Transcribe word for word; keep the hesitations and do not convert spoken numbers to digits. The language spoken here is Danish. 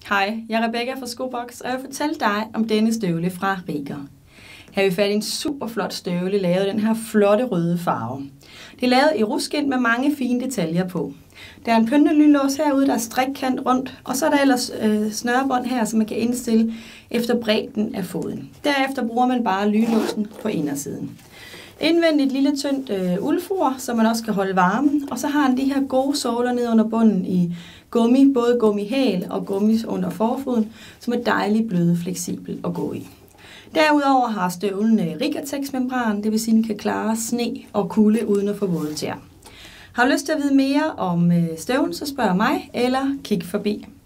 Hej, jeg er Rebecca fra Skobox, og jeg vil fortælle dig om denne støvle fra Riga. Her har vi fat i en super flot støvle, lavet i den her flotte røde farve. Det er lavet i ruskind med mange fine detaljer på. Der er en pyntelynlås herude, der er strikkant rundt, og så er der ellers øh, snørebånd her, som man kan indstille efter bredden af foden. Derefter bruger man bare lynlåsen på indersiden. Indvendigt et lille tyndt øh, uldfor, så man også kan holde varmen, og så har den de her gode såler ned under bunden i gummi, både gummihæl og gummi under forfoden, som er dejligt bløde, fleksibel at gå i. Derudover har støvlen Rigatex-membran, det vil sige, den kan klare sne og kulde uden at få våde tæer. Har du lyst til at vide mere om støvlen, så spørg mig eller kig forbi.